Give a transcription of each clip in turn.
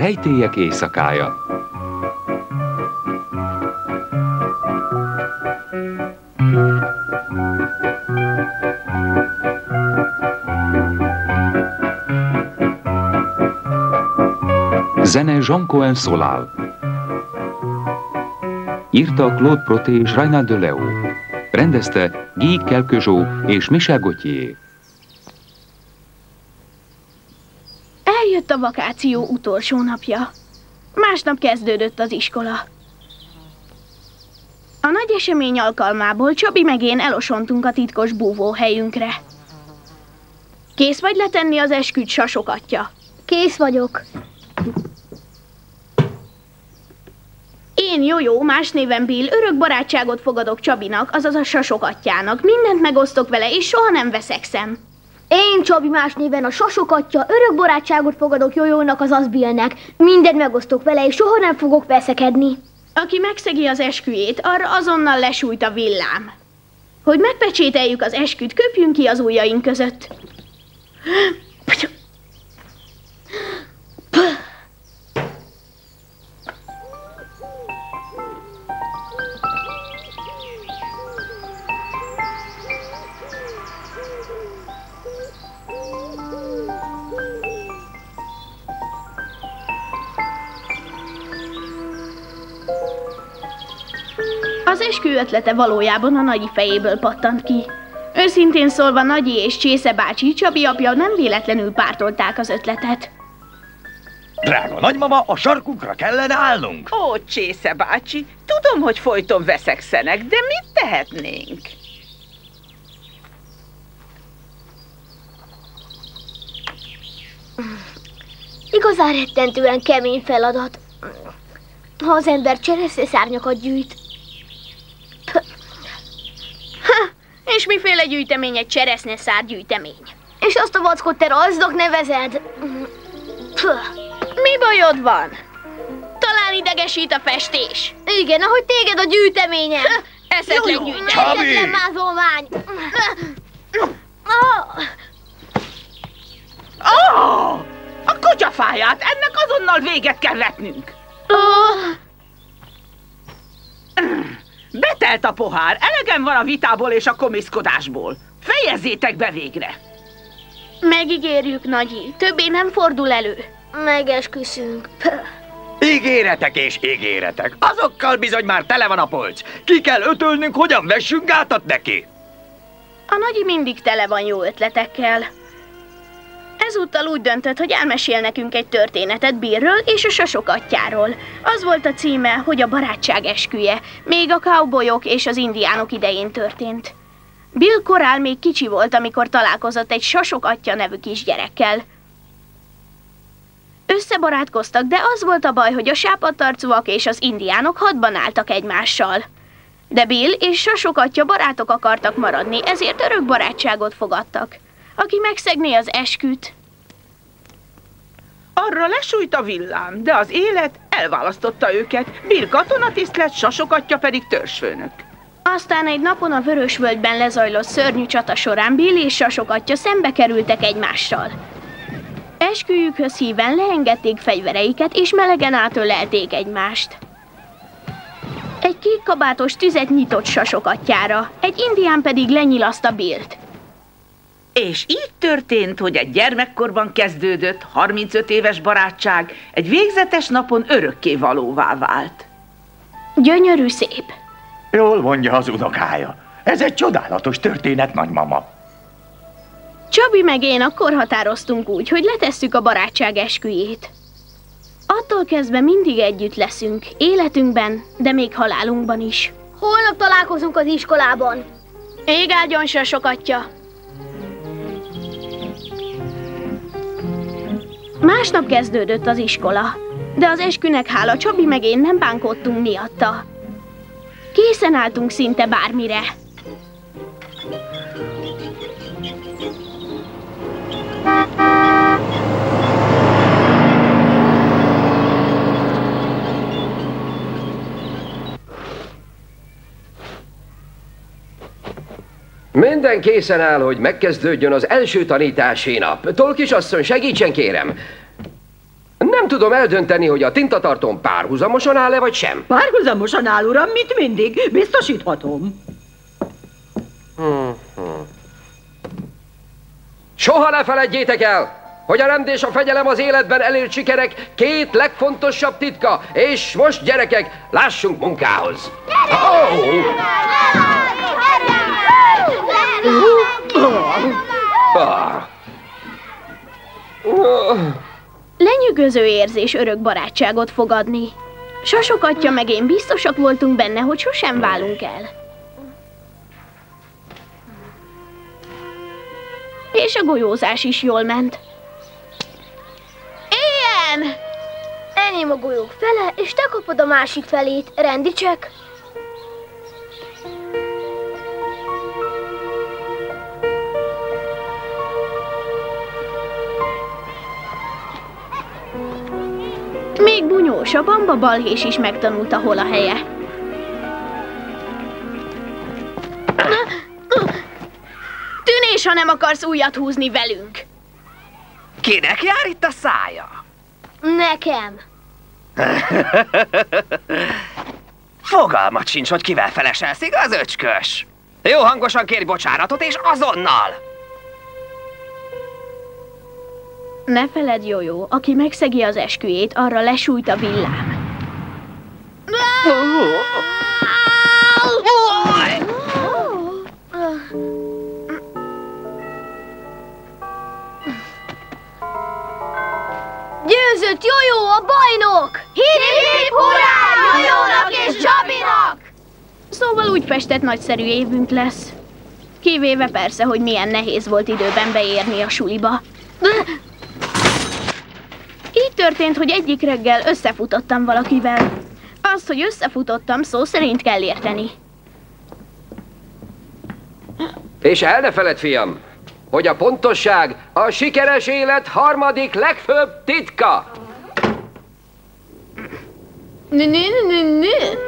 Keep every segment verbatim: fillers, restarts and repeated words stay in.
rejtélyek éjszakája. Zene Jean Cohen Solal. Írta Claude Proté és Raynal de Leo. Rendezte Guy Kelquejot és Michel Gauthier. Eljött a vakáció utolsó napja. Másnap kezdődött az iskola. A nagy esemény alkalmából Csabi meg én elosontunk a titkos búvóhelyünkre. Kész vagy letenni az esküt, Sasokatja? Kész vagyok. Én, Jojo, más néven Bill, örök barátságot fogadok Csabinak, azaz a Sasokatjának. Mindent megosztok vele, és soha nem veszekszem. Én, Csabi, más néven a Sasokatja, örök barátságot fogadok Jojónak, azaz Billnek. Mindent megosztok vele, és soha nem fogok veszekedni. Aki megszegi az esküjét, arra azonnal lesújt a villám. Hogy megpecsételjük az esküt, köpjünk ki az ujjaink között. Az eskü ötlete valójában a Nagyi fejéből pattant ki. Őszintén szólva, Nagyi és Csésze bácsi, Csabi apja nem véletlenül pártolták az ötletet. Drága nagymama, a sarkunkra kellene állnunk. Ó, Csésze bácsi, tudom, hogy folyton veszekszenek, de mit tehetnénk? Igazán rettentően kemény feladat, ha az ember cseresznyeszárnyakat gyűjt. Ha, és miféle gyűjtemény egy cseresznyeszár gyűjtemény? És azt a vackot te rajznak nevezed? Mi bajod van? Talán idegesít a festés. Igen, ahogy téged a gyűjteményem. Eszetlen gyűjtemény. Csabi! Eszetlen mázolmány. Oh, a kutyafáját, ennek azonnal véget kell vetnünk. Oh. Betelt a pohár, elegem van a vitából és a komiszkodásból. Fejezzétek be végre. Megígérjük, Nagyi, többé nem fordul elő. Megesküszünk. Ígéretek és ígéretek. Azokkal bizony már tele van a polc. Ki kell ötölnünk, hogyan vessünk gátat neki. A Nagyi mindig tele van jó ötletekkel. Ezúttal úgy döntött, hogy elmesél nekünk egy történetet Billről és a Sasokatjáról. Az volt a címe, hogy a barátság esküje, még a cowboyok és az indiánok idején történt. Bill korán még kicsi volt, amikor találkozott egy Sasokatja nevű kisgyerekkel. Összebarátkoztak, de az volt a baj, hogy a sápadtarcúak és az indiánok hadban álltak egymással. De Bill és Sasokatja barátok akartak maradni, ezért örök barátságot fogadtak. Aki megszegné az esküt. Arra lesújt a villám, de az élet elválasztotta őket. Bill katonatiszt lett, Sasokatja pedig törzsfőnök. Aztán egy napon a Vörösvölgyben lezajlott szörnyű csata során Bill és Sasokatja szembe kerültek egymással. Esküjükhöz híven leengedték fegyvereiket, és melegen átölelték egymást. Egy kékkabátos tüzet nyitott Sasokatjára, egy indián pedig lenyilaszta Billt. És így történt, hogy egy gyermekkorban kezdődött, harmincöt éves barátság egy végzetes napon örökké valóvá vált. Gyönyörű szép. Jól mondja az unokája. Ez egy csodálatos történet, nagymama. Csabi meg én akkor határoztunk úgy, hogy letesszük a barátság esküjét. Attól kezdve mindig együtt leszünk, életünkben, de még halálunkban is. Holnap találkozunk az iskolában. Ég áldjon, Sasokatja! Másnap kezdődött az iskola, de az eskünek hála Csabi meg én nem bánkódtunk miatta. Készen álltunk szinte bármire. Minden készen áll, hogy megkezdődjön az első tanítási nap. Tolkis asszony, segítsen kérem! Nem tudom eldönteni, hogy a tintatartón párhuzamosan áll-e, vagy sem. Párhuzamosan áll, uram, mint mindig. Biztosíthatom. Hmm. Soha ne feledjétek el, hogy a rend és a fegyelem az életben elért sikerek két legfontosabb titka. És most, gyerekek, lássunk munkához. Oh! Lenyűgöző érzés örök barátságot fogadni. Sosok atya meg én biztosak voltunk benne, hogy sosem válunk el. És a golyózás is jól ment. Éljen! Enyém a golyók fele, és te kapod a másik felét. Rendicsek? Még bunyós, a bamba balhés is megtanulta, hol a helye. Tűnés, ha nem akarsz újat húzni velünk. Kinek jár itt a szája? Nekem. Fogalmat sincs, hogy kivel feleselsz, igaz, öcskös? Jó hangosan kérj bocsánatot, és azonnal! Ne feledd, Jójó, aki megszegi az esküjét, arra lesújt a villám. Győzött Jójó a bajnok! Hip-hip hurrá Jójónak és Csabinak! Szóval úgy festett, nagyszerű évünk lesz. Kivéve persze, hogy milyen nehéz volt időben beérni a suliba. Így történt, hogy egyik reggel összefutottam valakivel. Azt, hogy összefutottam, szó szerint kell érteni. És el ne feledd, fiam, hogy a pontosság a sikeres élet harmadik legfőbb titka. Nü, nü, nü, nü.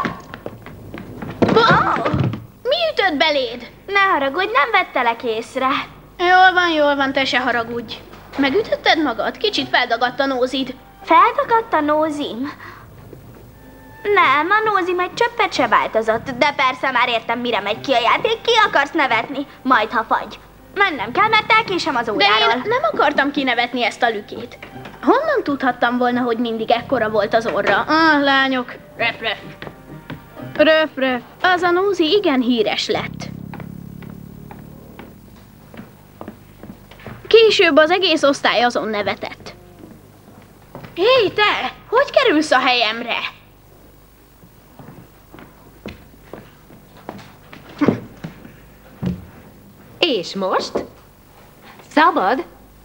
Oh, mi ütött beléd? Ne haragudj, nem vettelek észre. Jól van, jól van, te se haragudj. Megütötted magad? Kicsit feldagadt a nózid. Feldagadt a nózim? Nem, a nózim egy csöppet se változott, de persze már értem, mire megy ki a játék, ki akarsz nevetni, majd ha fagy. Mennem kell, mert elkésem az óráról. De én nem akartam kinevetni ezt a lükét. Honnan tudhattam volna, hogy mindig ekkora volt az orra? Ah, lányok, röf, röf. Röf, röf. Az a nózi igen híres lett. Később az egész osztály azon nevetett. Hé, te! Hogy kerülsz a helyemre? És most? Szabad?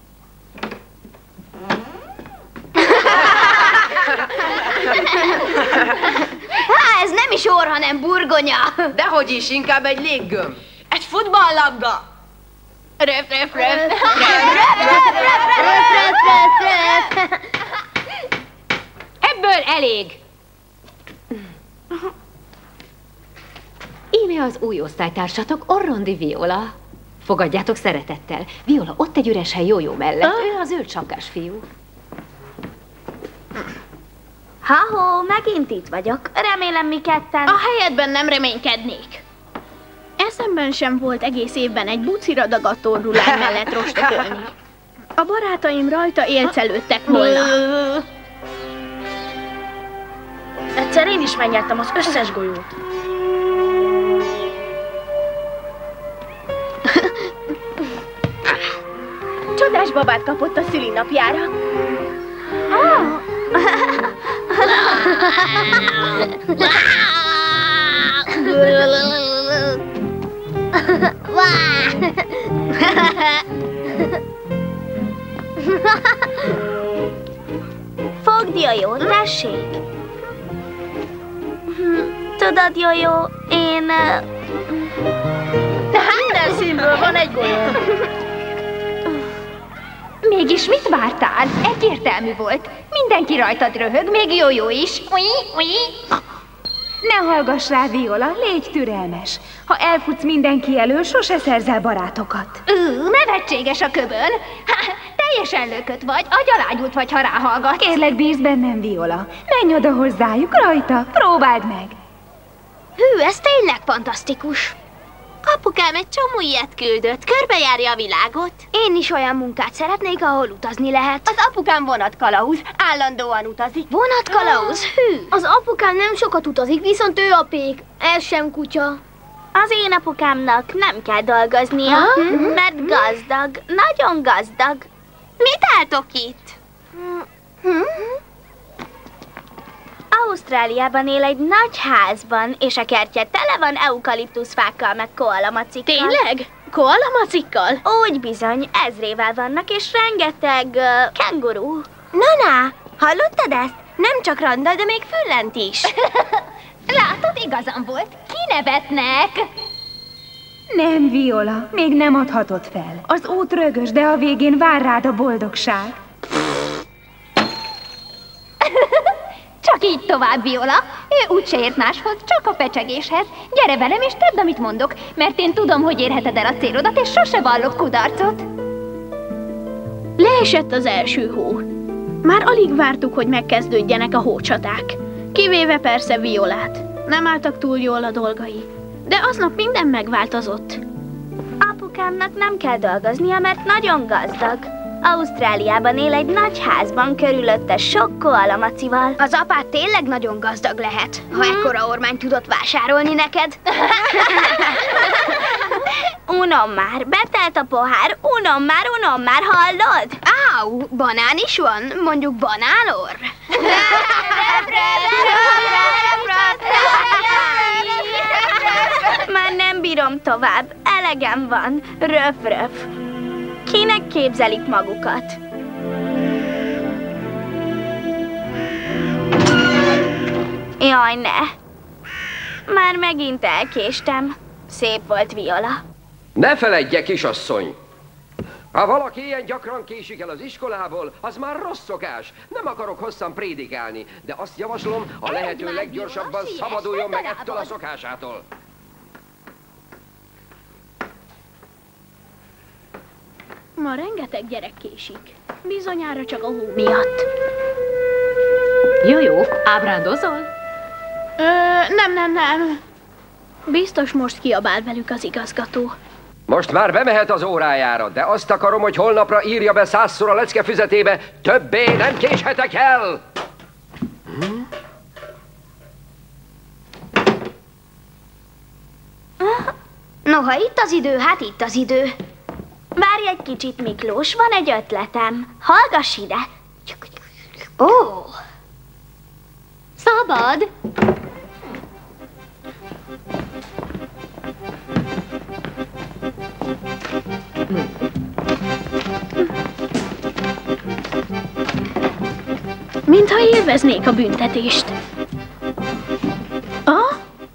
Há, ez nem is orr, hanem burgonya. Dehogy is, inkább egy léggömb. Egy futballlabda. Röf, röf, röf. Ebből elég. Íme az új osztálytársatok, Orrondi Viola. Fogadjátok szeretettel. Viola, ott egy üres hely Jójó mellett. Ő az zöld sapkás fiú. Ha-ho, megint itt vagyok. Remélem mi ketten. A helyedben nem reménykednék. Eszemben sem volt egész évben egy bucira dagadt orrulány mellett rostokolni. A barátaim rajta élcelődtek volna. Egyszer én is megnyertem az összes golyót. Csodás babát kapott a szülinapjára. Oh. Fogd, Jójó, tessék! Tudod, Jójó, én... Minden színből van egy golyó. Mégis mit vártál? Egyértelmű volt. Mindenki rajtad röhög, még Jójó is. Ne hallgass rá, Viola, légy türelmes. Ha elfutsz mindenki elől, sose szerzel barátokat. Ú, nevetséges a köbön. Ha, te Teljesen lökött vagy, agyalágyult vagy, ha ráhallgatsz. Kérlek, bízz bennem, Viola. Menj oda hozzájuk, rajta, próbáld meg. Hű, ez tényleg fantasztikus. Apukám egy csomó ilyet küldött, körbejárja a világot. Én is olyan munkát szeretnék, ahol utazni lehet. Az apukám vonatkalauz, állandóan utazik. Vonatkalauz? Hű. Az apukám nem sokat utazik, viszont ő a pék. Ez sem kutya. Az én apukámnak nem kell dolgoznia, ha? Mert gazdag, nagyon gazdag. Mit álltok itt? Hm? Ausztráliában él egy nagy házban, és a kertje tele van eukaliptuszfákkal, meg koalamacikkal. Tényleg? Koalamacikkal? Úgy bizony, ezrével vannak, és rengeteg uh, kenguru. Nana, hallottad ezt? Nem csak randal, de még füllent is. Látod, igazam volt. Kinevetnek. Nem, Viola, még nem adhatod fel. Az út rögös, de a végén vár rád a boldogság. Csak így tovább, Viola. Ő úgyse ért máshoz, csak a pecsegéshez. Gyere velem és tedd, amit mondok, mert én tudom, hogy érheted el a célodat, és sose vallok kudarcot. Leesett az első hó. Már alig vártuk, hogy megkezdődjenek a hócsaták. Kivéve persze Violát. Nem álltak túl jól a dolgai. De aznap minden megváltozott. Apukámnak nem kell dolgoznia, mert nagyon gazdag. Ausztráliában él egy nagy házban, körülötte sok koalamacival. Az apád tényleg nagyon gazdag lehet, ha hmm. ekkora ormányt tudott vásárolni neked. Unom már, betelt a pohár, unom már, unom már, hallod? Áú, banán is van, mondjuk banánor. Már nem bírom tovább, elegem van, röf-röf. Kinek képzelik magukat? Jaj, ne! Már megint elkéstem. Szép volt, Viola. Ne feledje, kisasszony! Ha valaki ilyen gyakran késik el az iskolából, az már rossz szokás. Nem akarok hosszan prédikálni, de azt javaslom, a lehető leggyorsabban szabaduljon meg ettől a szokásától. Ma rengeteg gyerek késik. Bizonyára csak a hó miatt. Jó, jó, ábrándozol? Ö, nem, nem, nem. Biztos most kiabál velük az igazgató. Most már bemehet az órájára, de azt akarom, hogy holnapra írja be százszor a leckefüzetébe, többé nem késhetek el! Hm? Noha itt az idő, hát itt az idő. Várj egy kicsit, Miklós, van egy ötletem. Hallgass ide. Ó! Szabad! Mintha élveznék a büntetést. A?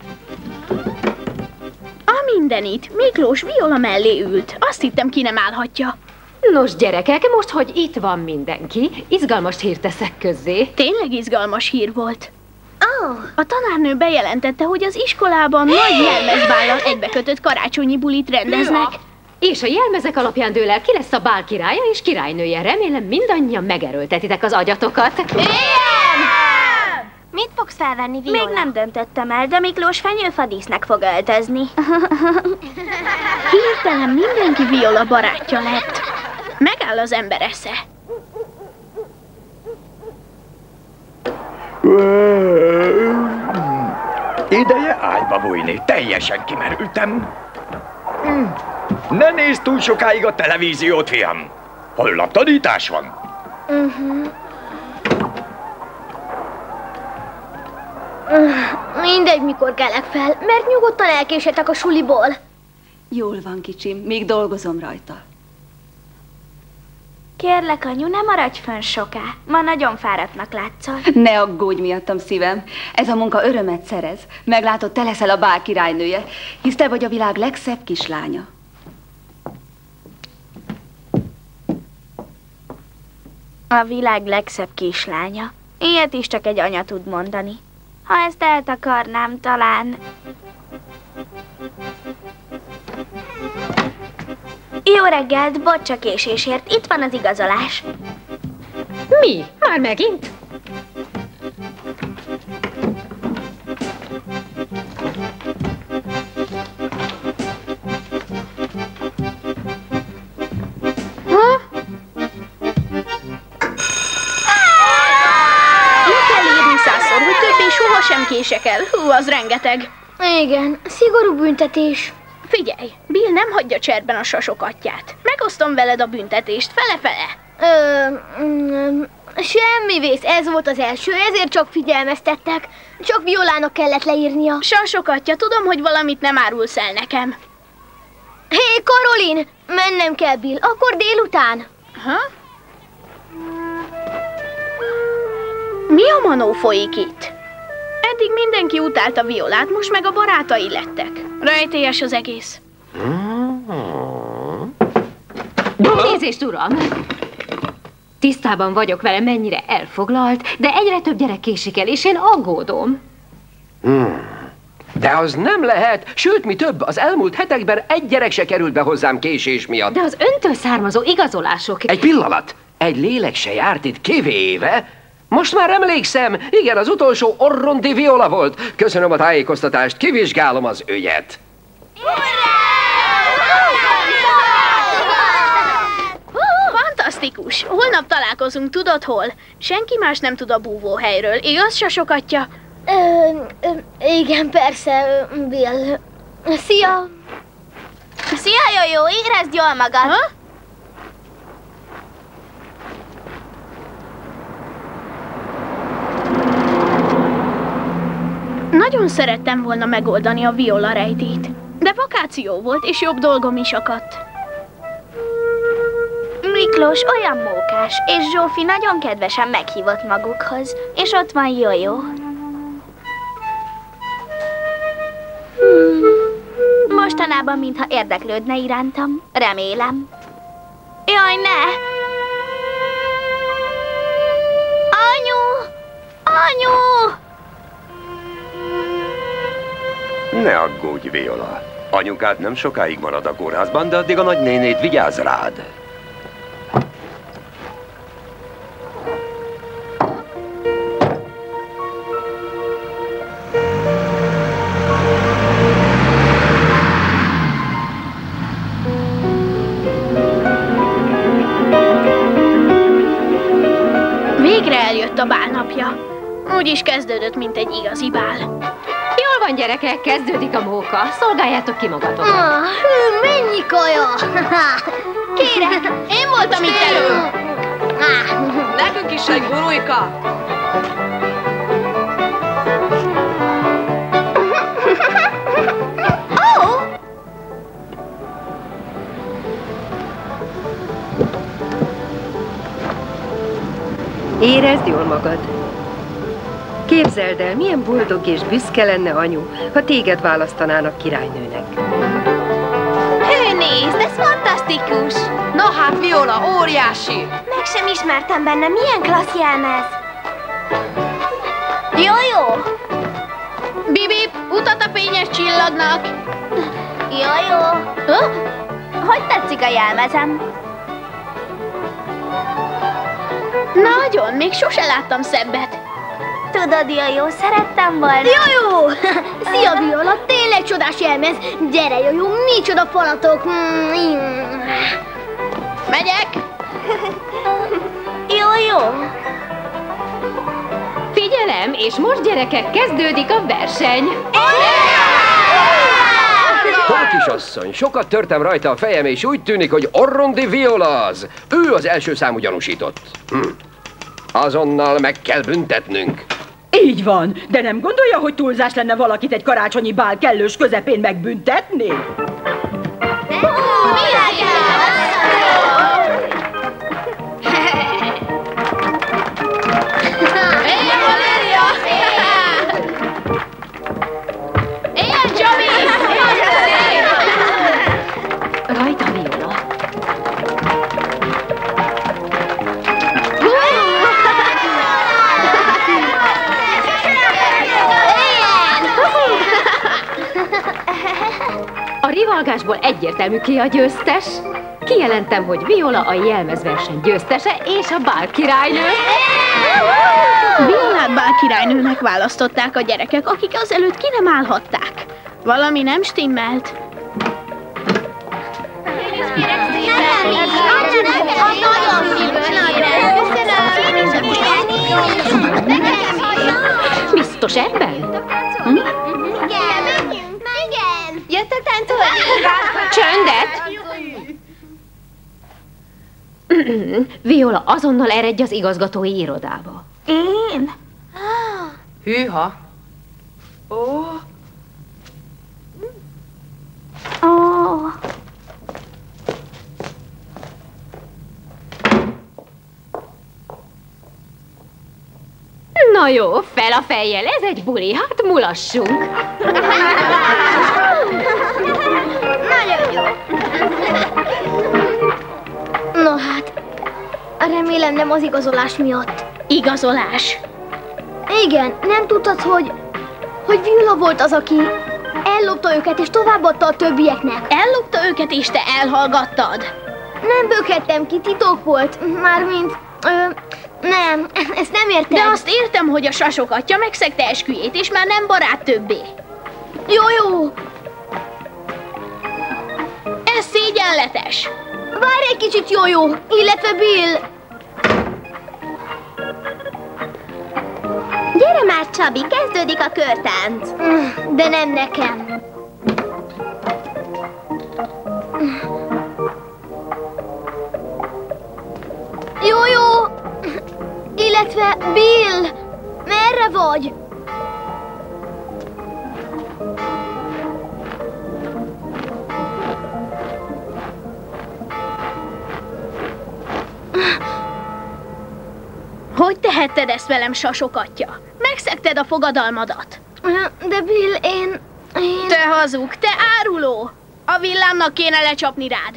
A mindenit. Miklós Viola mellé ült. Azt hittem, ki nem állhatja. Nos, gyerekek, most, hogy itt van mindenki, izgalmas hírt teszek közzé. Tényleg izgalmas hír volt. Oh. A tanárnő bejelentette, hogy az iskolában nagy jelmezbállal egybekötött karácsonyi bulit rendeznek. Ja. És a jelmezek alapján dől el, ki lesz a bál királya és királynője. Remélem, mindannyian megerőltetitek az agyatokat. Igen! Mit fogsz felvenni, Viola? Még nem döntöttem el, de Miklós fenyőfadísznek fog öltözni. Hirtelen mindenki Viola barátja lett. Megáll az ember esze. Ideje ágyba bújni, teljesen kimerültem. Ne nézd túl sokáig a televíziót, fiam. Holnap tanítás van. Uh-huh. Uh, mindegy, mikor kelek fel, mert nyugodtan elkésetek a suliból. Jól van, kicsim, még dolgozom rajta. Kérlek, anyu, ne maradj fönn soká. Ma nagyon fáradtnak látszol. Ne aggódj miattam, szívem. Ez a munka örömet szerez. Meglátod, te leszel a bál királynője, hisz te vagy a világ legszebb kislánya. A világ legszebb kislánya. Ilyet is csak egy anya tud mondani. Ha ezt eltakarnám, talán... Jó reggelt, bocs a késésért. Itt van az igazolás. Mi? Már megint? Sem kések el. Hú, az rengeteg. Igen, szigorú büntetés. Figyelj, Bill nem hagyja cserben a sasokatját. Megosztom veled a büntetést, fele-fele. Ö, mm, semmi vész, ez volt az első, ezért csak figyelmeztettek. Csak Violának kellett leírnia. Sasokatja, tudom, hogy valamit nem árulsz el nekem. Hé, hey, Karolin, mennem kell, Bill, akkor délután. Ha? Mi a manó folyik itt? Eddig mindenki utálta Violát, most meg a barátai lettek. Rejtélyes az egész. Nézést, uram! Tisztában vagyok vele, mennyire elfoglalt, de egyre több gyerek késik el, és én aggódom. Hmm. De az nem lehet, sőt, mi több, az elmúlt hetekben egy gyerek se került be hozzám késés miatt. De az öntől származó igazolások... Egy pillanat! Egy lélek se járt itt kivéve. Most már emlékszem, igen, az utolsó Orron di Viola volt. Köszönöm a tájékoztatást, kivizsgálom az ügyet. Fantasztikus! Holnap találkozunk, tudod hol? Senki más nem tud a búvóhelyről. Igaz, sasokatja? Ö, ö, igen, persze, Bill. Szia! Szia, Jó-Jó, érezd jól magad! Ha? Nagyon szerettem volna megoldani a Viola rejtét, de vakáció volt, és jobb dolgom is akadt. Miklós olyan mókás, és Zsófi nagyon kedvesen meghívott magukhoz, és ott van Jó-Jó. Hmm. Mostanában, mintha érdeklődne irántam, remélem. Jaj, ne! Anyu! Anyu! Ne aggódj, Viola. Anyukád nem sokáig marad a kórházban, de addig a nagynénét vigyázz rád. Végre eljött a bálnapja. Úgy is kezdődött, mint egy igazi bál. Jól van, gyerekek, kezdődik a móka. Szolgáljátok ki magatokat. Ah, hű, mennyi kaja! Kérem, én voltam itt elő. Nekünk is egy gurujka. Oh! Érezd jól magad. Képzeld el, milyen boldog és büszke lenne anyu, ha téged választanának királynőnek. Hű, nézd, ez fantasztikus! Na hát, Viola, óriási! Meg sem ismertem benne, milyen klassz jelmez! Jó-jó! Bibip, utat a fényes csillagnak! Jó-jó! Huh? Hogy tetszik a jelmezem? Nagyon, még sose láttam szebbet. Tudod, Jó-jó, szerettem volna. Jó-jó! Szia, Viola, tényleg csodás jelmez. Gyere, Jó-jó, micsoda falatok. Megyek! Jó-jó! Figyelem, és most, gyerekek, kezdődik a verseny. Hol, kisasszony? Sokat törtem rajta a fejem, és úgy tűnik, hogy Orron di Viola az. Ő az első számú gyanúsított. Hm. Azonnal meg kell büntetnünk. Így van, de nem gondolja, hogy túlzás lenne valakit egy karácsonyi bál kellős közepén megbüntetni? Rajta, Viola. A rivalgásból egyértelmű, ki a győztes. Kijelentem, hogy Viola a jelmezverseny győztese és a bál királynő. Violát bál királynőnek választották a gyerekek, akik azelőtt ki nem állhatták. Valami nem stimmelt. Biztos ebben? Hm? Igen, menjünk, igen. Jöttek táncolni? Csöndet! Viola, azonnal eredj az igazgatói irodába. Én? Hűha! Ó! Ó! Na jó, fel a fejjel, ez egy buli, hát mulassunk. Nagyon jó. No hát, remélem nem az igazolás miatt. Igazolás? Igen, nem tudtad, hogy, hogy Viola volt az, aki ellopta őket és továbbadta a többieknek. Ellopta őket és te elhallgattad? Nem bökhettem ki, titok volt, mármint... Ö, nem, ezt nem értem. De azt értem, hogy a Sasok atya megszegte esküjét, és már nem barát többé. Jó, jó. Ez szégyenletes. Várj egy kicsit, Jó-Jó, illetve Bill. Gyere már, Csabi, kezdődik a körtánc. De nem nekem. Jó-Jó, illetve Bill, merre vagy? Hogy tehetted ezt velem, Sasok atya? Megszegted a fogadalmadat. De Bill, én... én... Te hazug, te áruló! A villámnak kéne lecsapni rád.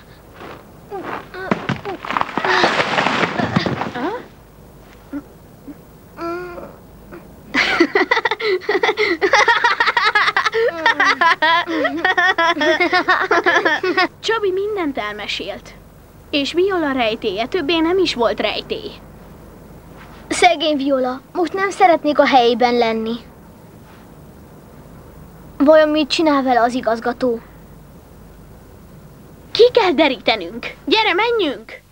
Csabi mindent elmesélt. És Viola rejtélye többé nem is volt rejtély. Szegény Viola, most nem szeretnék a helyében lenni. Vajon mit csinál vele az igazgató? Ki kell derítenünk. Gyere, menjünk!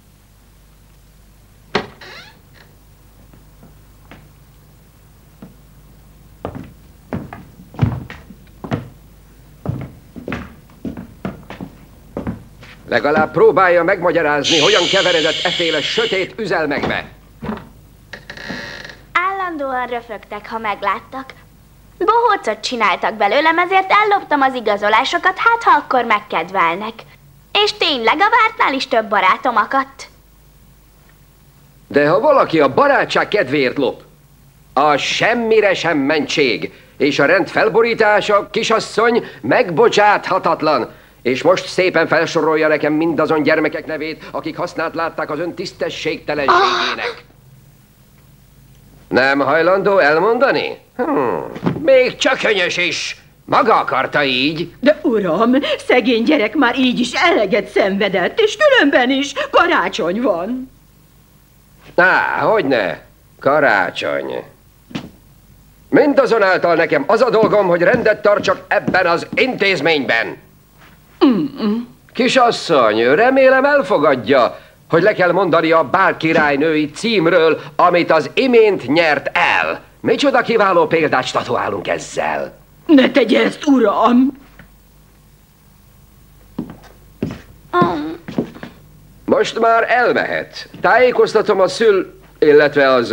Legalább próbálja megmagyarázni, hogyan keveredett eféle sötét üzelmekbe. Állandóan röfögtek, ha megláttak. Bohócot csináltak belőlem, ezért elloptam az igazolásokat, hát ha akkor megkedvelnek. És tényleg a vártnál is több barátom akadt. De ha valaki a barátság kedvéért lop, a semmire sem mentség, és a rend felborítása, kisasszony, megbocsáthatatlan. És most szépen felsorolja nekem mindazon gyermekek nevét, akik hasznát látták az ön tisztességtelenségének. Nem hajlandó elmondani? Hmm, még csökönyös is. Maga akarta így. De uram, szegény gyerek már így is eleget szenvedett, és különben is karácsony van. Á, hogyne, karácsony. Mindazonáltal nekem az a dolgom, hogy rendet tartsak ebben az intézményben. Mm-mm. Kisasszony, remélem elfogadja, hogy le kell mondani a bálkirálynői címről, amit az imént nyert el. Micsoda kiváló példát statuálunk ezzel. Ne tegye ezt, uram! Most már elmehet. Tájékoztatom a szül... illetve az...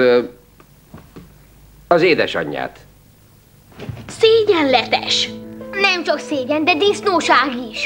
az édesanyját. Szégyenletes! Nem csak szégyen, de disznóság is.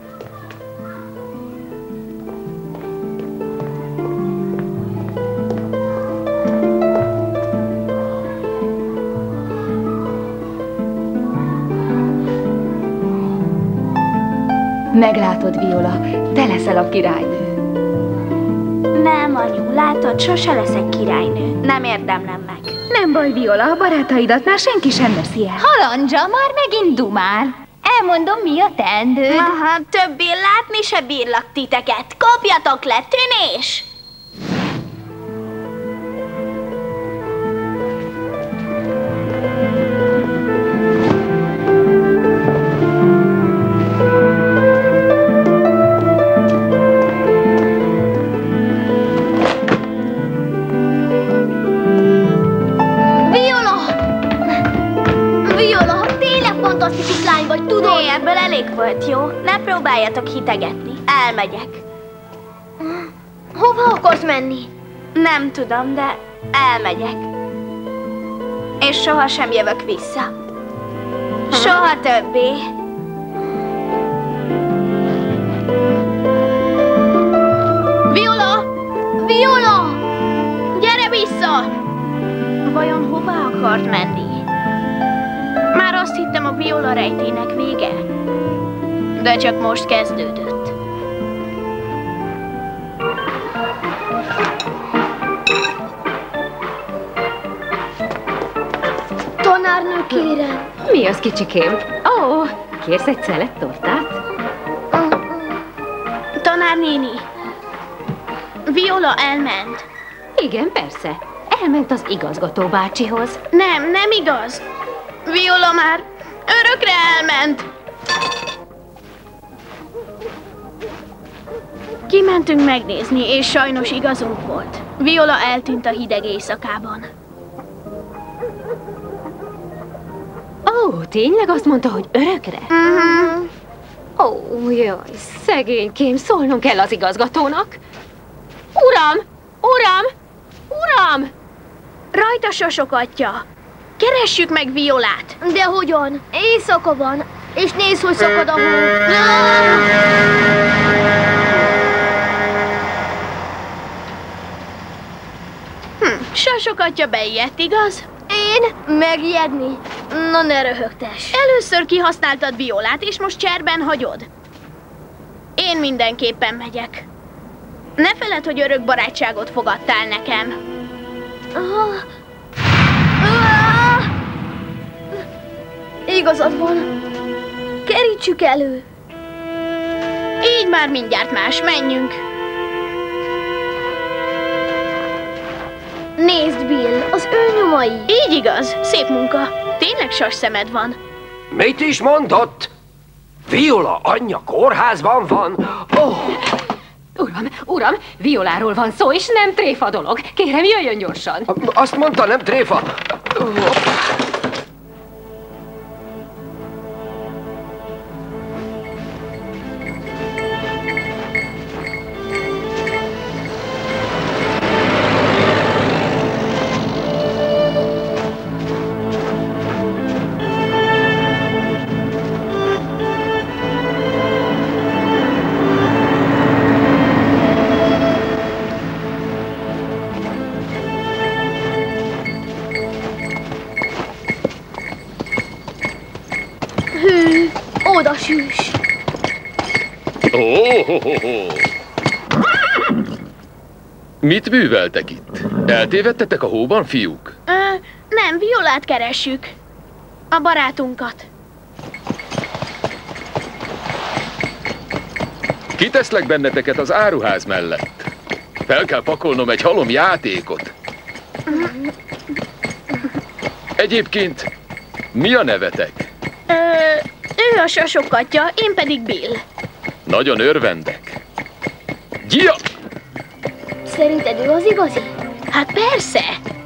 Meglátod, Viola, te leszel a királynő. Nem, anyu, látod, sose leszek királynő. Nem érdemlem meg. Nem baj, Viola, a barátaidat már senki sem veszi el. Halandzsa, már megint dumál. elmondom, mi a teendőd. Aha, többé látni se bírlak titeket. Kopjatok le, tűnés! Fantasztikus lány vagy, tudod? Né, ebből elég volt, jó? Ne próbáljatok hitegetni. Elmegyek. Hova akarsz menni? Nem tudom, de elmegyek. És sohasem jövök vissza. Soha többé. Viola! Viola! Gyere vissza! Vajon hova akart menni? Már azt hittem, a Viola rejtének vége. De csak most kezdődött. Tanárnő, kérem. Mi az, kicsikém? Ó, oh, kérsz egy szelet tortát? Tanárnéni, Viola elment. Igen, persze. Elment az igazgató bácsihoz. Nem, nem igaz. Viola már örökre elment. Kimentünk megnézni, és sajnos igazunk volt. Viola eltűnt a hideg éjszakában. Ó, tényleg azt mondta, hogy örökre? Uh-huh. Ó, jaj, szegénykém, szólnom kell az igazgatónak. Uram! Uram! Uram! Rajta sosokatja. Keressük meg Violát. De hogyan? Éjszaka van, és nézd, hogy szakad a hó. Hm, sosokatja beijedt, igaz? Én? Megijedni? Na ne röhögtess. Először kihasználtad Violát, és most cserben hagyod. Én mindenképpen megyek. Ne feledd, hogy örök barátságot fogadtál nekem. Ah. Ah. Igazad van. Kerítsük elő. Így már mindjárt más, menjünk. Nézd, Bill, az ő nyomai. Így igaz, szép munka. Tényleg sas szemed van. Mit is mondott? Viola anyja kórházban van? Oh. Uram, uram, Violáról van szó, és nem tréfa dolog. Kérem, jöjjön gyorsan. Azt mondta, nem tréfa. Hű, oda sűs. Oh, oh, oh, oh. Mit műveltek itt? Eltévedtetek a hóban, fiúk? Ö, nem, Violát keressük. A barátunkat. Kiteszlek benneteket az áruház mellett. Fel kell pakolnom egy halom játékot. Egyébként, mi a nevetek? Ö, ő a sasokatja, én pedig Bill. Nagyon örvendek. Gia! Szerinted ő az igazi? Hát persze!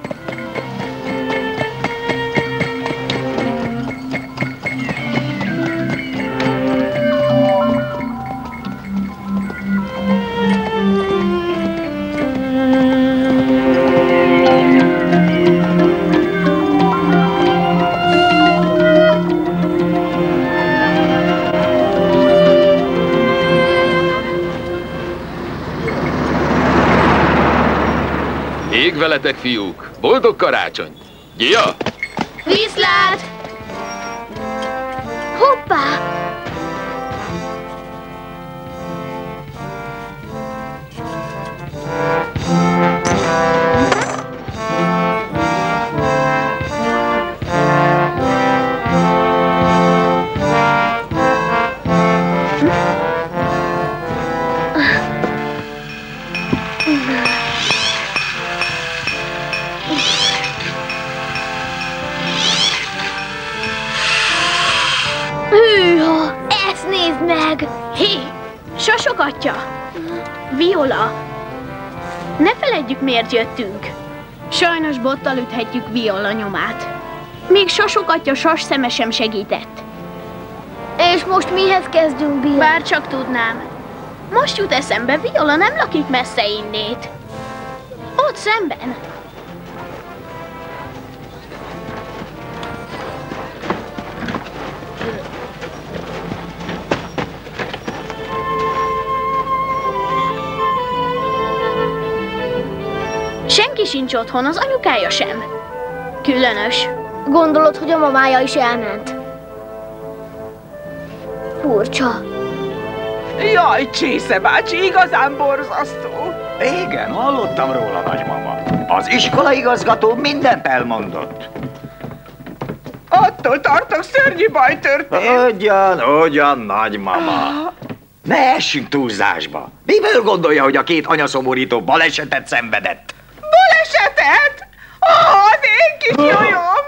Ég veletek, fiúk! Boldog karácsony! Gia! Viszlát! Hoppá! Hűha, ezt nézd meg! Hé, Sosok atya! Viola! Ne feledjük, miért jöttünk. Sajnos bottal üthetjük Viola nyomát. Még Sosok atya sas szeme sem segített. És most mihez kezdünk, Bill? Bár csak tudnám. Most jut eszembe, Viola nem lakik messze innét. Ott szemben. Senki sincs otthon, az anyukája sem. Különös. Gondolod, hogy a mamája is elment? Furcsa. Jaj, Csésze bácsi, igazán borzasztó. Igen, hallottam róla, nagymama. Az iskolaigazgató mindent elmondott. Attól tartok, szörnyű baj történt. Ugyan, ugyan, nagymama. Ne essünk túlzásba. Miből gondolja, hogy a két anyaszomorító balesetet szenvedett? Balesetet? Ó, az én kis jajom!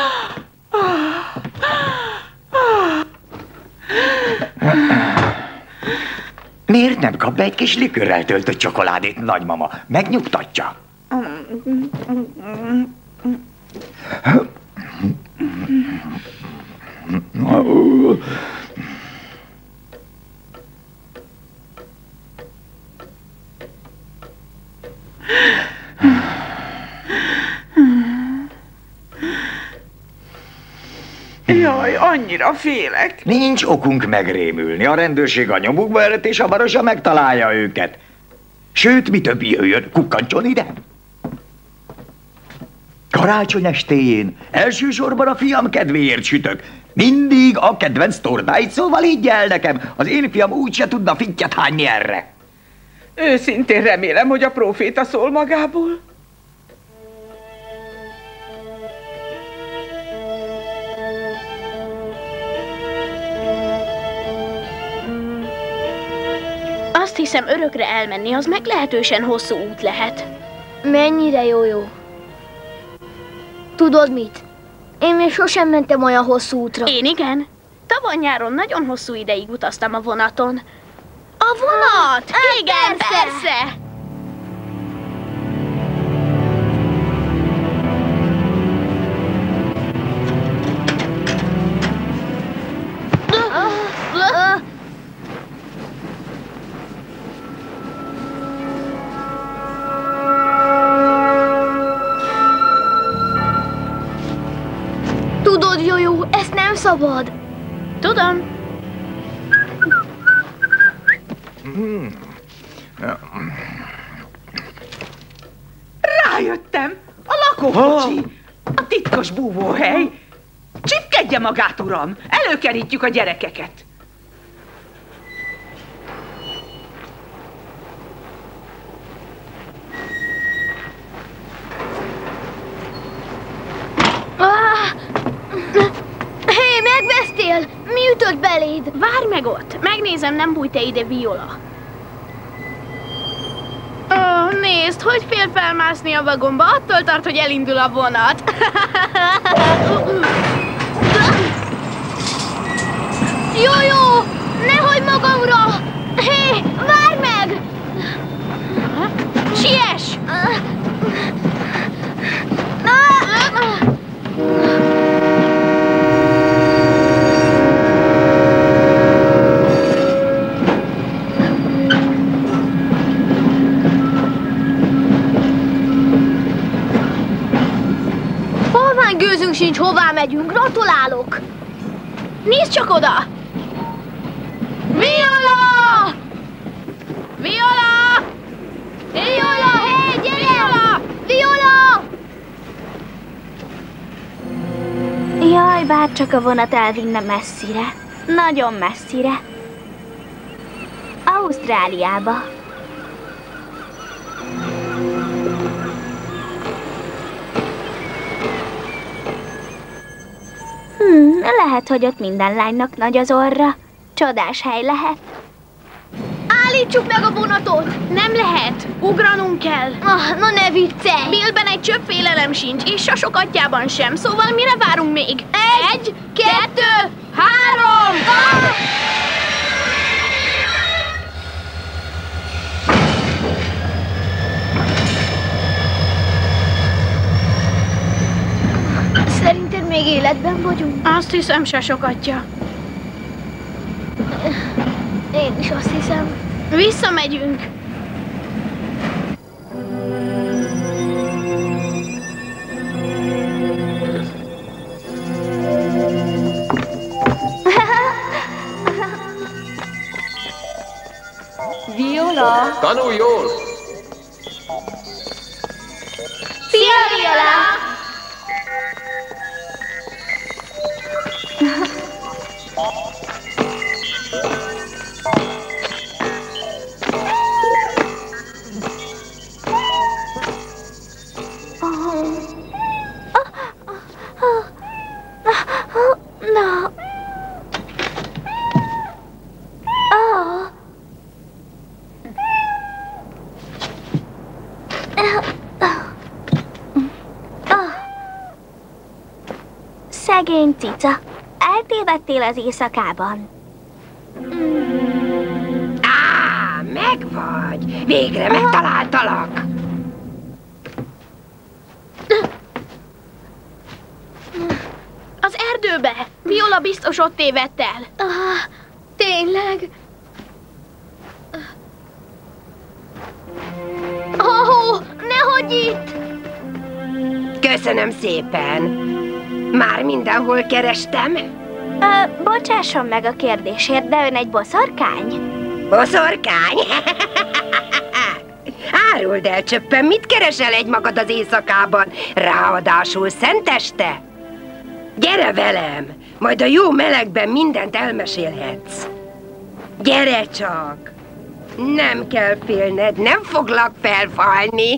Miért nem kap be egy kis likőrrel töltött csokoládét, nagymama? Megnyugtatja. Jaj, annyira félek. Nincs okunk megrémülni. A rendőrség a nyomukba ered, és hamarosan megtalálja őket. Sőt, mi több, jöjjön, kukkancson ide. Karácsony estéjén elsősorban a fiam kedvéért sütök. Mindig a kedvenc tortáit, szóval így el nekem. Az én fiam úgyse tudna fittyet hányni erre. Őszintén remélem, hogy a próféta szól magából. Azt hiszem, örökre elmenni az meglehetősen hosszú út lehet. Mennyire jó-jó. Tudod mit? Én még sosem mentem olyan hosszú útra. Én igen. Tavaly nyáron nagyon hosszú ideig utaztam a vonaton. A vonat! Ah, igen, persze! persze! Tudod, Jó-jó, ezt nem szabad. Tudom. Rájöttem! A lakókocsi! A titkos búvóhely! Csipkedje magát, uram! Előkerítjük a gyerekeket! Hé, megvesztél? Mi ütött beléd? Várj meg ott! Megnézem, nem bújt-e ide Viola. Ó, oh, nézd, hogy fél felmászni a vagomba, attól tart, hogy elindul a vonat. Jó-jó! Ne hagyd magamra! Hé, várj meg! Siess! Gőzünk sincs, hová megyünk. Gratulálok! Nézd csak oda! Viola! Viola! Viola, hé, gyere! Viola! Viola! Jaj, bár csak a vonat elvinne messzire. Nagyon messzire. Ausztráliába. Hmm, lehet, hogy ott minden lánynak nagy az orra. Csodás hely lehet. Állj Állítsuk meg a vonatot! Nem lehet, ugranunk kell. Ah, na ne viccelj! Billben egy csöpp félelem sincs, és Sasok atyában sem, szóval mire várunk még? Egy, egy kettő, három! Ah! Szerinted még életben vagyunk? Azt hiszem, Sasok atya. Én is azt hiszem. Visszamegyünk. Viola! Tanulj jól! Szia, Viola! Na. Oh. Szegény cica, eltévedtél az éjszakában. Á, megvagy! Végre megtaláltalak! Az erdőbe! Viola biztos ott tévedt el. Ah, tényleg? Oh, nehogy itt! Köszönöm szépen! Már mindenhol kerestem? Ö, bocsásson meg a kérdésért, de ön egy boszorkány? Boszorkány? Áruld el, csöppen, mit keresel egy magad az éjszakában? Ráadásul szenteste? Gyere velem, majd a jó melegben mindent elmesélhetsz. Gyere csak! Nem kell félned, nem foglak felfalni.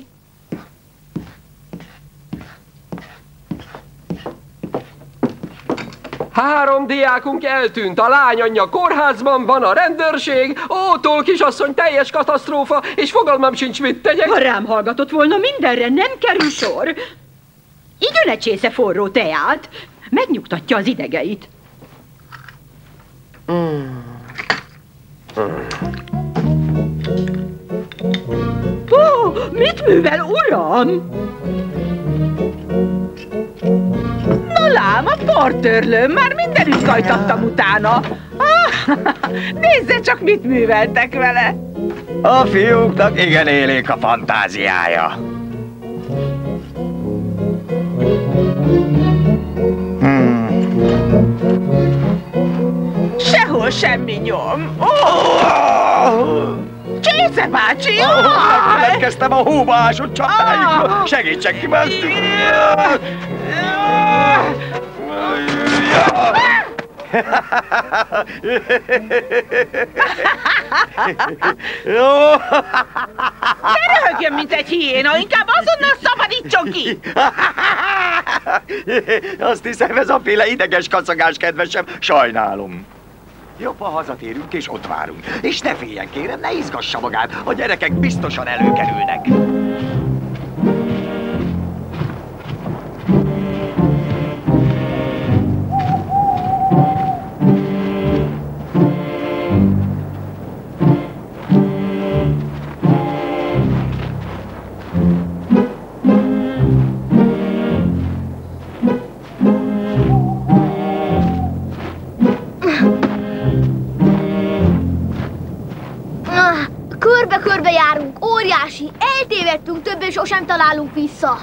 Három diákunk eltűnt, a lányanyja kórházban van, a rendőrség, ótól kisasszony, teljes katasztrófa, és fogalmam sincs, mit tegyek. Ha rám hallgatott volna, mindenre nem kerül sor. Igyon egy csésze forró teát, megnyugtatja az idegeit. Mm. Mm. Ó, mit művel, uram? Na lám, a portörlőm, már mindenütt kajtattam utána. Ah, nézze csak, mit műveltek vele. A fiúknak igen élénk a fantáziája. Hmm. Sehol semmi nyom. Oh! Csésze bácsi! Oh, megkezdtem a hóbaásott csatájukra. Segítsen ki már! Ne röhögjön, mint egy hiéna, inkább azonnal szabadítson ki! Azt hiszem, ez a féle ideges kacagás, kedvesem, sajnálom. Jobb, ha hazatérünk és ott várunk. És ne féljen, kérem, ne izgassa magát, a gyerekek biztosan előkerülnek. Körbe-körbe járunk, óriási, eltévedtünk, többé sosem találunk vissza.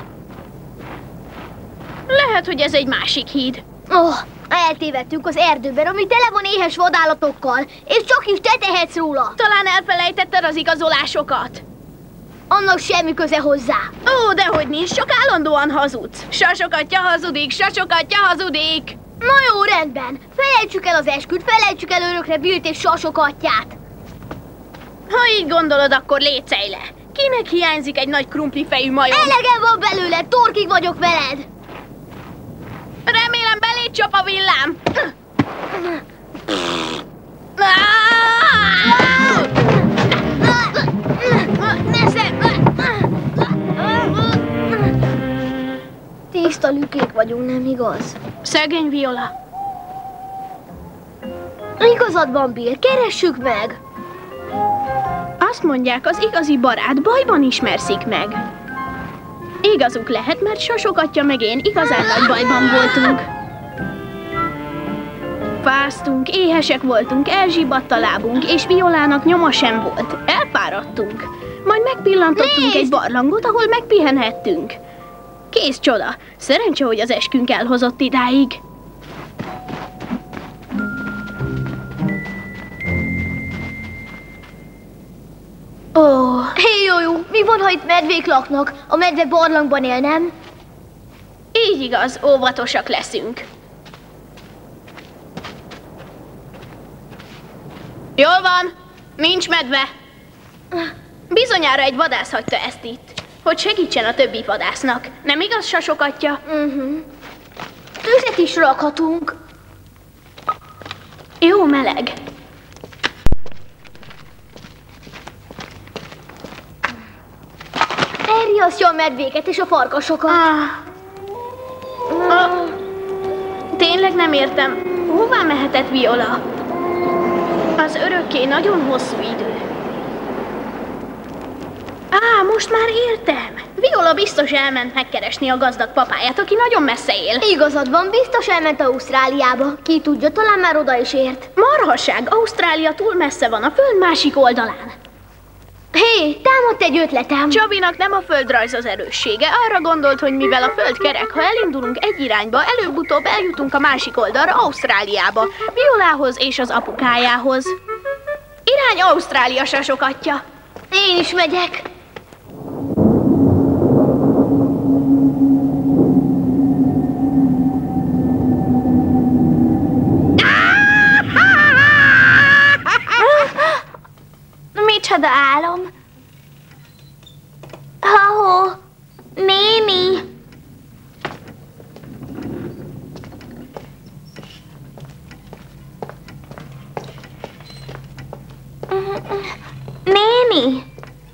Lehet, hogy ez egy másik híd. Oh, eltévedtünk az erdőben, ami tele van éhes vadállatokkal, és csak is te tehetsz róla. Talán elfelejtetted az igazolásokat. Annak semmi köze hozzá. Ó, dehogy nincs, csak állandóan hazudsz. Sasok atya hazudik, Sasok atya hazudik. Na jó, rendben. Felejtsük el az esküt, felejtsük el örökre Billt és Sasok atyát. Ha így gondolod, akkor létszej le. Kinek hiányzik egy nagy krumplifejű majom? Elegem van belőle, torkig vagyok veled. Remélem beléd csap a villám. Tiszta lükék vagyunk, nem igaz? Szegény Viola. Igazad van, Bill, keressük meg! Azt mondják, az igazi barát bajban ismerszik meg. Igazuk lehet, mert Sosok atya meg én igazán nagy bajban voltunk. Fáztunk, éhesek voltunk, elzsibbadt a lábunk, és Violának nyoma sem volt. Elfáradtunk. Majd megpillantottunk Nézd! egy barlangot, ahol megpihenhettünk. Kész csoda! Szerencse, hogy az eskünk elhozott idáig. Ó, oh. Hé, jó, jó, mi van, ha itt medvék laknak? A medve barlangban él, nem? Így igaz, óvatosak leszünk. Jól van, nincs medve. Bizonyára egy vadász hagyta ezt itt, hogy segítsen a többi vadásznak. Nem igaz, Sosok atya? Uh-huh. Tüzet is rakhatunk. Jó meleg. Elriasztja a medvéket és a farkasokat. Ah. Ah. Tényleg nem értem, hová mehetett Viola? Az örökké nagyon hosszú idő. Á, most már értem. Viola biztos elment megkeresni a gazdag papáját, aki nagyon messze él. Igazad van, biztos elment Ausztráliába. Ki tudja, talán már oda is ért. Marhasság, Ausztrália túl messze van, a föld másik oldalán. Hé, támadt egy ötletem. Csabinak nem a földrajz az erőssége. Arra gondolt, hogy mivel a föld kerek, ha elindulunk egy irányba, előbb-utóbb eljutunk a másik oldalra, Ausztráliába, Violához és az apukájához. Irány Ausztrália, Sosok atya. Én is megyek. Micsoda álom? Ha-ho, néni! Néni!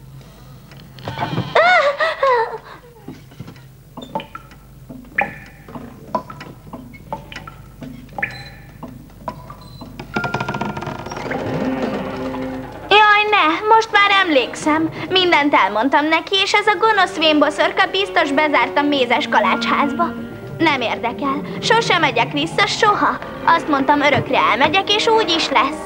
Most már emlékszem. Mindent elmondtam neki, és ez a gonosz vénboszorka biztos bezárt a mézes kalácsházba. Nem érdekel. Sosem megyek vissza, soha. Azt mondtam, örökre elmegyek, és úgy is lesz.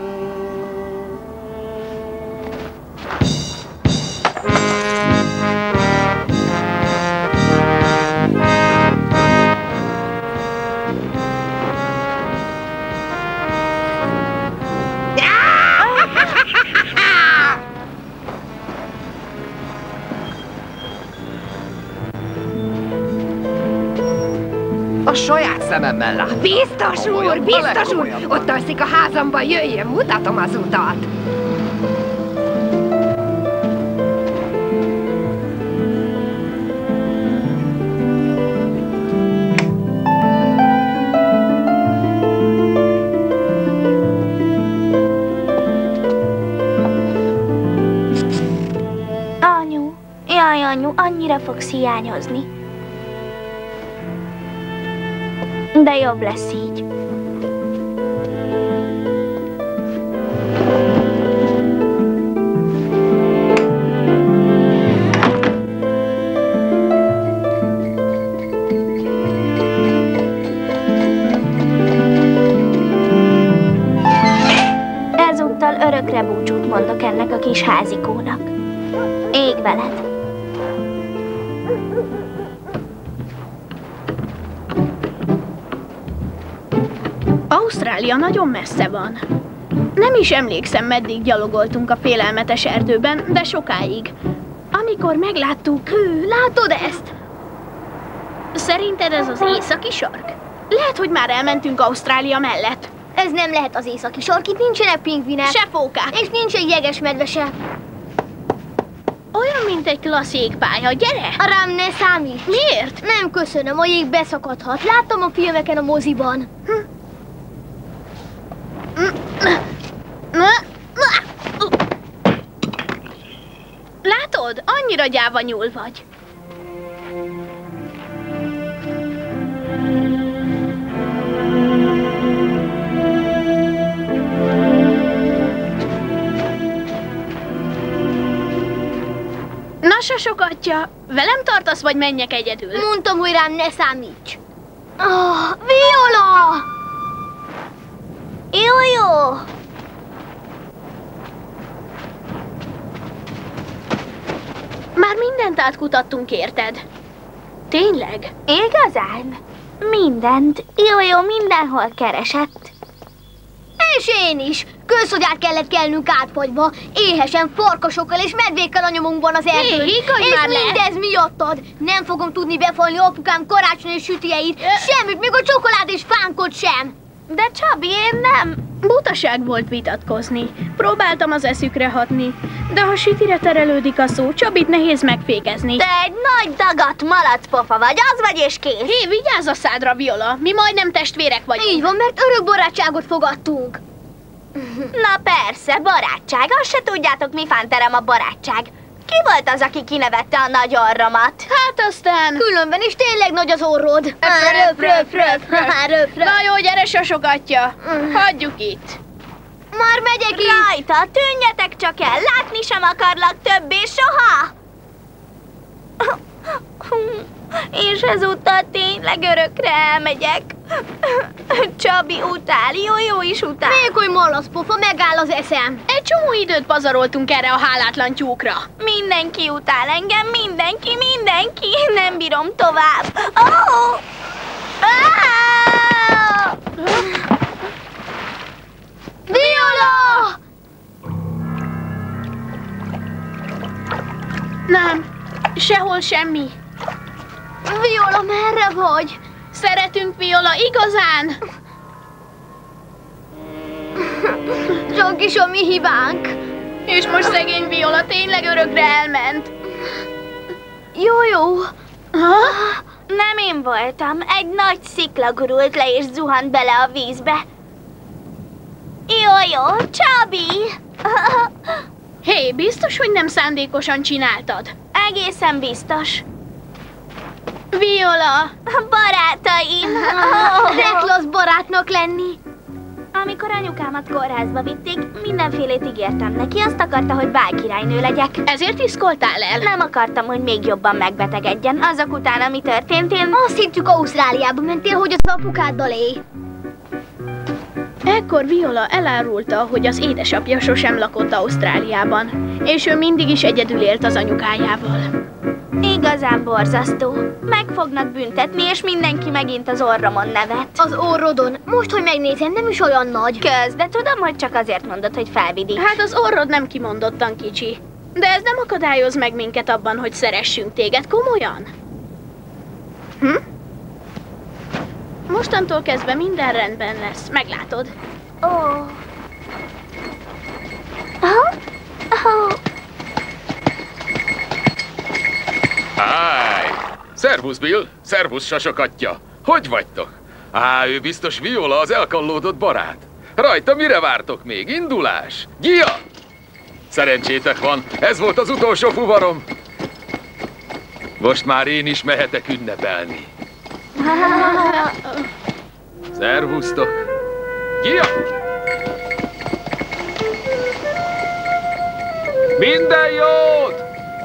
Saját szememmel lát. Biztos úr, biztos úr! Ott alszik a házamban, jöjjön, mutatom az utat. Anyu, jaj, anyu, annyira fogsz hiányozni. De jobb lesz így. Ezúttal örökre búcsút mondok ennek a kis házikónak. Ég veled! Ausztrália nagyon messze van. Nem is emlékszem, meddig gyalogoltunk a félelmetes erdőben, de sokáig. Amikor megláttuk... Hű, látod ezt? Szerinted ez az északi sark? Lehet, hogy már elmentünk Ausztrália mellett. Ez nem lehet az északi sark, itt nincsenek pingvinek. Se fókák. És nincs egy jegesmedve se. Olyan, mint egy klassz jégpálya. Gyere! Rám ne számíts. Miért? Nem köszönöm, a jég beszakadhat. Láttam a filmeken a moziban. Hm. Látod? annyira gyáva nyúl vagy. Na, Sasokatya, velem tartasz, vagy menjek egyedül? Mondtam, hogy rám ne számíts. Oh, Viola! Jó, jó. Már mindent átkutattunk, érted? Tényleg? Igazán? Mindent. Jó, jó, mindenhol keresett. És én is. Kösz, hogy át kellett kelnünk átfagyva. Éhesen, farkasokkal és medvékkel a nyomunkban az erdőn. Hé, higgadj és már le! mindez miattad. Nem fogom tudni befalni apukám karácsonyi sütijeit. Semmit, még a csokoládés fánkot sem. De Csabi, én nem... Butaság volt vitatkozni. Próbáltam az eszükre hatni. De ha sütire terelődik a szó, Csabit nehéz megfékezni. Te egy nagy dagat malacpofa vagy, az vagy és kész. Hé, vigyázz a szádra, Viola! Mi majdnem testvérek vagyunk. Így van, mert örök barátságot fogadtunk. Na persze, barátság. Azt se tudjátok, mi fánterem a barátság. Ki volt az, aki kinevette a nagy orromat? Hát aztán... Különben is tényleg nagy az orrod. Röp, röp, röp, röp. Na jó, gyere, Sasokatya. Hagyjuk itt. Már megyek így. Rajta, tűnjetek csak el. Látni sem akarlak többé soha. És ezúttal tényleg örökre elmegyek. Csabi utál, jó-jó is utál. Vékony malaszpofa, megáll az eszem. Egy csomó időt pazaroltunk erre a hálátlan tyúkra. Mindenki utál engem, mindenki, mindenki. Nem bírom tovább. Oh! Ah! Viola! Nem, sehol semmi. Viola, merre vagy? Szeretünk, Viola, igazán! Csak is a mi hibánk. És most szegény Viola tényleg örökre elment. Jó, jó. Ha? Nem én voltam. Egy nagy szikla gurult le és zuhant bele a vízbe. Jó, jó, Csabi! Hé, biztos, hogy nem szándékosan csináltad? Egészen biztos. Viola! Barátaim! Reklasz barátnak lenni. Amikor anyukámat kórházba vitték, mindenfélét ígértem neki. Azt akarta, hogy bálkirálynő legyek. Ezért iszkoltál el? Nem akartam, hogy még jobban megbetegedjen. Azok után, ami történt, én... Azt hittük, Ausztráliába mentél, hogy az apukáddal élj. Ekkor Viola elárulta, hogy az édesapja sosem lakott Ausztráliában, és ő mindig is egyedül élt az anyukájával. Igazán borzasztó. Meg fognak büntetni, és mindenki megint az orromon nevet. Az orrodon? Most, hogy megnézem, nem is olyan nagy. Kösz, de tudom, hogy csak azért mondod, hogy felvidíts. Hát az orrod nem kimondottan kicsi. De ez nem akadályoz meg minket abban, hogy szeressünk téged, komolyan? Hm? Mostantól kezdve minden rendben lesz, meglátod. Ó. Oh. Oh. Oh. Háj! Szervusz, Bill! Szervusz, Sasokatya! Hogy vagytok? Á, ő biztos Viola, az elkallódott barát. Rajta mire vártok még? Indulás? Gia! Szerencsétek van, ez volt az utolsó fuvarom. Most már én is mehetek ünnepelni. Szervusztok! Gia! Minden jót!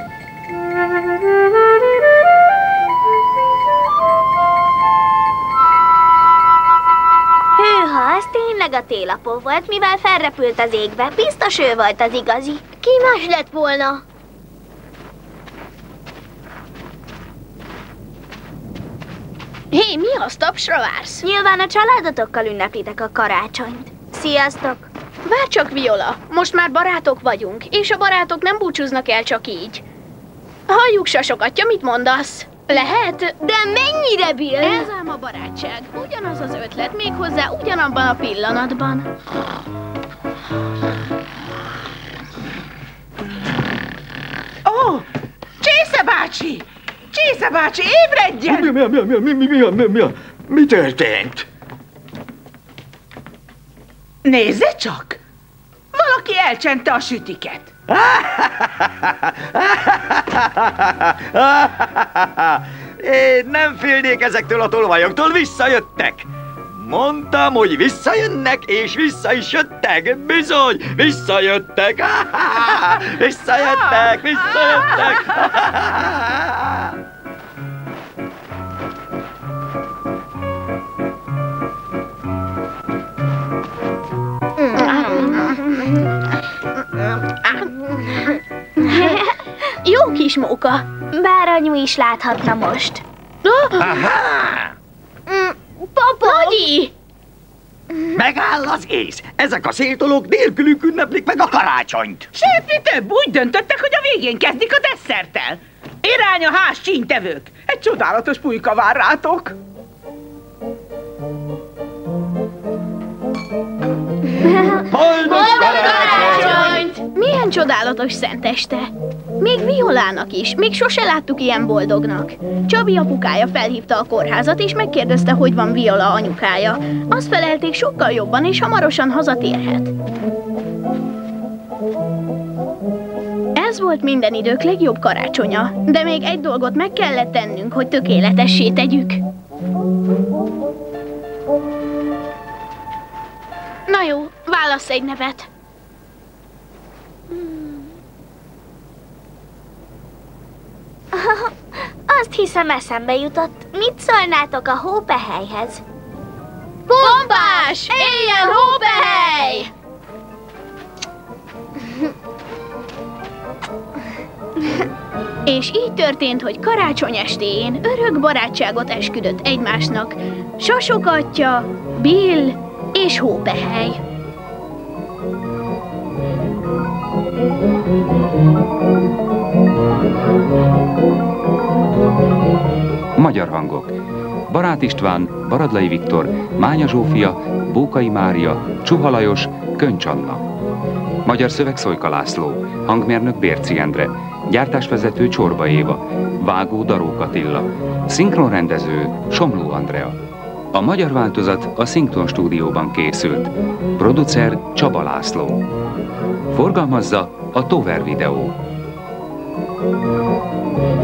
Hűha, ez tényleg a télapó volt, mivel felrepült az égbe. Biztos ő volt az igazi. Ki más lett volna? Hé, mi az, tapsra vársz? Nyilván a családotokkal ünneplitek a karácsonyt. Sziasztok! Várj csak, Viola, most már barátok vagyunk, és a barátok nem búcsúznak el csak így. Halljuk, Sasokatya, mit mondasz? Lehet? De mennyire, Bill? Ez ám a barátság. Ugyanaz az ötlet, méghozzá ugyanabban a pillanatban. Ó, oh, Csésze bácsi! Csésze bácsi, ébredjen! Mi, mi, mi, mi, mi, mi, mi, mi, mi történt? Nézze csak! Valaki elcsente a sütiket. Én nem félnék ezektől a tolvajoktól, visszajöttek. Mondtam, hogy visszajönnek, és vissza is jöttek. Bizony, visszajöttek. Visszajöttek, visszajöttek. Jó kis móka. Bár anyu is láthatna most. Papa! Nagyi! Megáll az ész. Ezek a széltolók nélkülük ünneplik meg a karácsonyt. Semmi több, úgy döntöttek, hogy a végén kezdik a desszerttel. Irány a ház csíntevők. Egy csodálatos pulyka vár rátok. Boldog karácsonyt! Milyen csodálatos szenteste! Még Violának is, még sose láttuk ilyen boldognak. Csabi apukája felhívta a kórházat, és megkérdezte, hogy van Viola anyukája. Azt felelték, sokkal jobban, és hamarosan hazatérhet. Ez volt minden idők legjobb karácsonya, de még egy dolgot meg kellett tennünk, hogy tökéletessé tegyük. Na jó, válasz egy nevet. Azt hiszem, eszembe jutott. Mit szólnátok a hópehelyhez? Pompás! Éljen hópehely! És így történt, hogy karácsony estéjén örök barátságot esküdött egymásnak Sasok atya, Bill és hópehely. Magyar hangok. Barát István, Baradlai Viktor, Mánya Zsófia, Bókai Mária, Csuha Lajos, Köncs Anna. Magyar szöveg Szojka László, hangmérnök Bérci Endre, gyártásvezető Csorba Éva, vágó Darók Attila, szinkronrendező Somló Andrea. A magyar változat a Szinkron stúdióban készült. Producer Csaba László. Forgalmazza a Tover Videó.